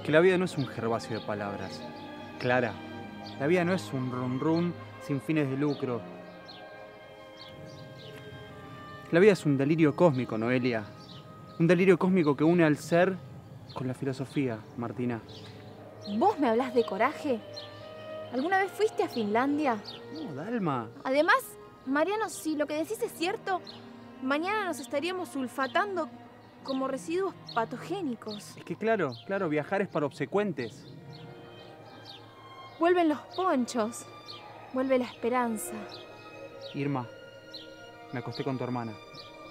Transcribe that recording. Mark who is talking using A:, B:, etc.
A: Que la vida no es un gervasio de palabras. Clara, la vida no es un run run sin fines de lucro. La vida es un delirio cósmico, Noelia. Un delirio cósmico que une al ser con la filosofía, Martina.
B: ¿Vos me hablás de coraje? ¿Alguna vez fuiste a Finlandia?
A: No, Dalma.
B: Además, Mariano, si lo que decís es cierto, mañana nos estaríamos sulfatando como residuos patogénicos.
A: Es que claro, viajar es para obsecuentes.
B: Vuelven los ponchos, vuelve la esperanza.
A: Irma, me acosté con tu hermana.